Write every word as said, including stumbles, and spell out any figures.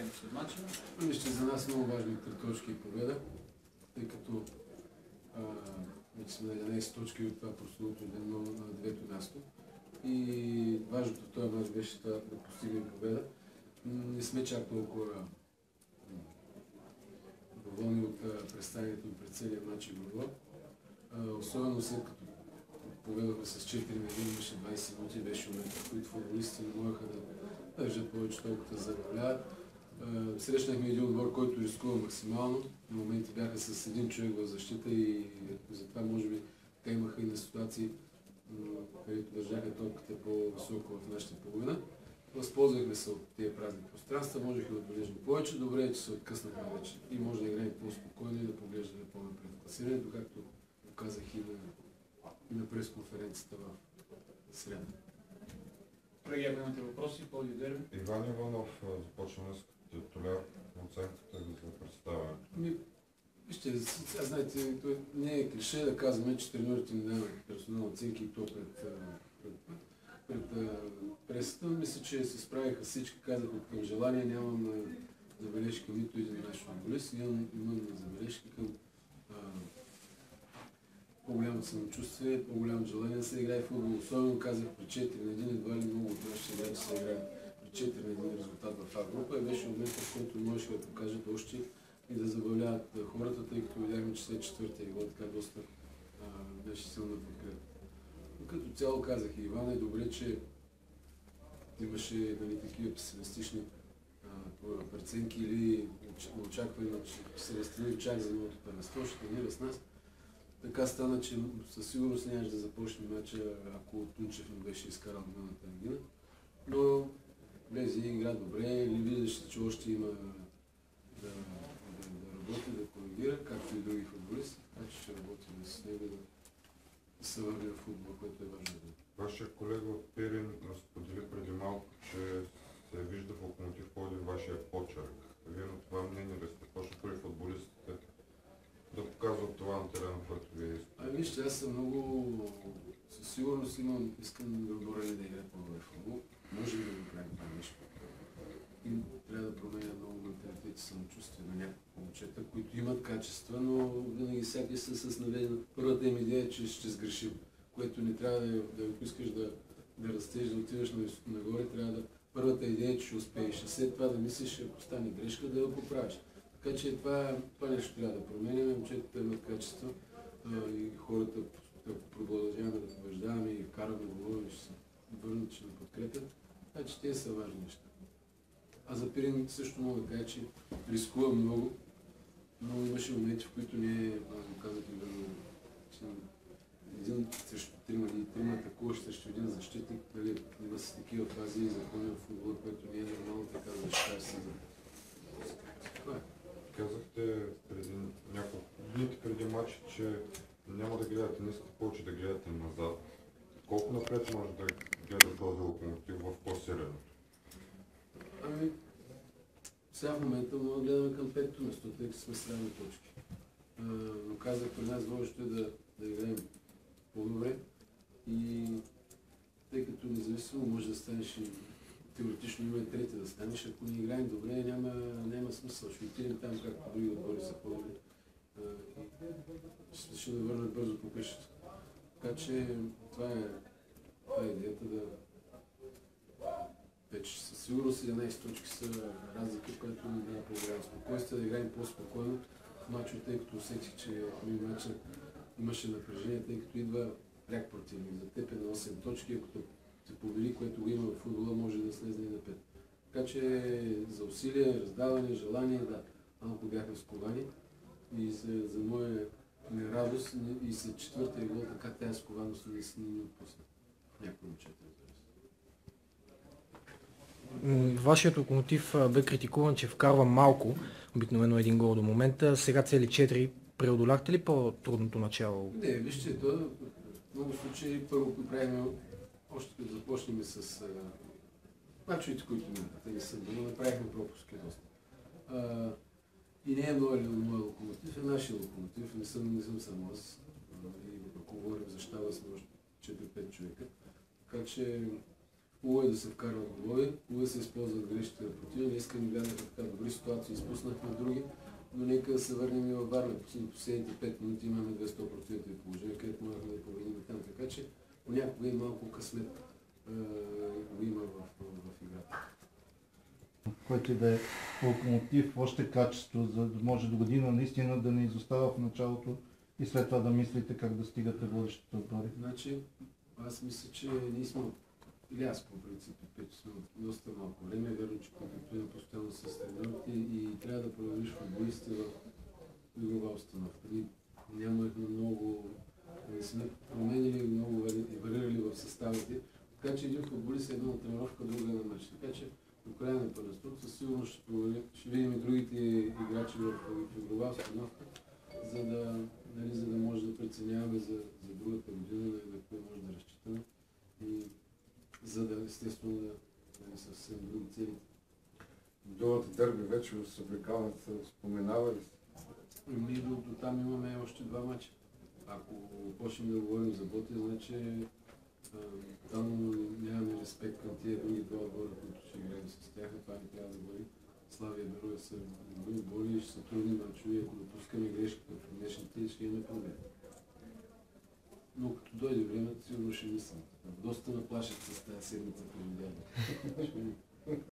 след матча? Вижте, за нас много важни три точки и победа, тъй като а, вече сме на единайсет точки от това прословото на девето място. И важното в този мач беше това да постигнем победа. Не сме чак толкова доволни от представянето пред целия матч и борба. Особено след като поведохме с четири на един, имаше двайсет минути, беше момент, в които футболистите не можеха да държат повече толкова да забавляват. Срещнахме един отбор, който рискува максимално. На моменти бяха с един човек в защита и затова може би те имаха и на ситуации, където държаха топката по-високо в нашата половина. Възползвахме се от тези празни пространства, можехме да отбележим повече. Добре е, че се откъснахме вече и може да играем по-спокойно и да поглеждаме по-напред в класирането, както казах и на, и на пресконференцията в среда. Колеги, ако имате въпроси, по дерби. Иван Иванов започваме с титуляр оценката ви за представяне. Вижте, сега знаете, не е клише да казваме, че треньорите ни дават персонални оценки и то пред, пред, пред, пред пресата. Мисля, че се справиха всички, казах от към желание, нямам забележки към нито един наш футболист, имам, имам забележки към а, по-голямо самочувствие, по-голямо желание да се играе в футбол. Особено казах при четири на един, едва ли много от нашите играчи се играят при четири на един резултат в А група и беше момент, в който можеше да покажат още и да забавляват хората, тъй като видяхме, че след четвъртия гол така доста а, беше силна подкрепа. Като цяло казах и Иван, е добре, че имаше нали, такива песимистични а, преценки или очаквания, че се разстрели чак за новото първенство, ще тренира с нас. Така стана, че със сигурност нямаше да започне мача, ако Тунчев не беше изкарал миналата година. Но влезе и игра добре, или виждаше, че още има да, да, да работи, да коригира, както и други футболисти, така че ще работим с него да, да се върне в футбол, което е важно. Вашия колега от Пирин сподели преди малко, че се вижда в Локомотив Пловдив вашия почерк. Вие на това мнение ли сте? Точно при футболистите да показват това на терена, което вие искате? А вижте, аз съм много... Със сигурност имам, искам да отборя да играя по-добре футбол. Може ли да го правим това нещо? И трябва да променя много менталитет и самочувствие на няколко момчета, които имат качества, но винаги всяки са с наведена. Първата им идея е, че ще сгрешим, което не трябва да, да ако искаш да, да растеш, да отиваш нагоре, трябва да... Първата идея е, че ще успееш. След това да мислиш, ако стане грешка, да я поправиш. Така че това, това нещо трябва да променяме, момчетата имат качества и хората, ако продължаваме да побеждаваме и вкараме голове, ще се върнат, че ни подкрепят. Така че те са важни неща. А за Пирин също мога да кажа, че рискува много, но имаше моменти, в които ние, аз го казах и верно, че един срещу трима или трима атакуващ срещу един защитник, нали, има си такива фази и закони в футбола, което не е нормално така да защитаваш се за... Това е. Казахте преди няколко дни преди матча, че няма да гледате, не искате повече да гледате назад. Колко напред може да гледа този Локомотив в класирането? Ами, сега в момента мога да гледаме към петото место, тъй като сме с равни точки. А, но казах, при нас важното е да, да играем по-добре и тъй като независимо може да станеш и теоретично има и трети да станеш, ако не играем добре, няма, няма смисъл. Ще отидем там, както други отбори са по-добри. Ще, ще да върнат бързо по къщата. Така че това е, това е идеята да... Вече със сигурност единайсет точки са разлика, която ни дава по-голямо спокойствие, да играем по-спокойно в мачове, тъй като усетих, че в мача имаше напрежение, тъй като идва пряк противник. За теб е на осем точки, ако се победи, което го има в футбола, може да слезне и на пет. Така че за усилие, раздаване, желание, да, малко бяхме сковани и за, за моя нерадост и след четвъртия гол, така тая скованост не се ни отпусна. Някои момчета. Вашият Локомотив бе критикуван, че вкарва малко, обикновено един гол до момента. Сега цели четири. Преодоляхте ли по-трудното начало? Не, вижте, то в много случаи първо правим, още като започнем с мачовете, които минаха, те не са били, направихме пропуски доста. А, и не е моят моя Локомотив, е нашия Локомотив, не съм, не съм само аз. И ако говорим за щаба, сме още четири-пет човека. Така че Хубаво е да се вкарват голови, хубаво е да се използват грешките на противни. Днеска ни гледаха така добри ситуации, изпуснахме други, но нека да се върнем и във Варна. Последните пет минути имаме две сто процента положение, където можехме да победим там. Така че понякога и малко късмет е, го има в, в, в играта. Който и да е Локомотив, още качество, за да може до година наистина да не изостава в началото и след това да мислите как да стигате водещите отбори. Значи, аз мисля, че ние сме, или аз по принцип, че сме доста малко време, верно, че контактуваме постоянно с тренировки и трябва да провериш футболистите в игрова установка. Ние нямахме много, не сме променили много, варирали в съставите, така че един футболист е една от тренировка, друга на матч. Така че до края на първенството със сигурност ще, ще видим и другите играчи в, в игрова установка, за да, нали, за да може да преценяваме за, за другата година, на кой може да разчитаме и за да естествено да нали, съвсем други цели. Думата дерби вече в съблекалната споменава ли? Ами до, до там имаме още два мача. Ако почнем да говорим за Ботя, значи а, там нямаме респект към тия други два отбора, които ще играем с тях, това не трябва да бъде. Славия Бероя са добри отбори и ще са трудни мачове, ако допускаме грешки в днешните, ще имаме проблем. Но като дойде времето, сигурно ще мислим. Доста наплашат с тази седмица по